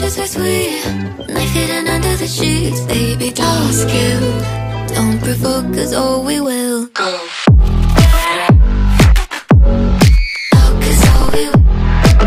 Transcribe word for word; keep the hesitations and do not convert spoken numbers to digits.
kisses are sweet, knife hidden under the sheets. Baby, don't skill, don't provoke, cause oh we will go.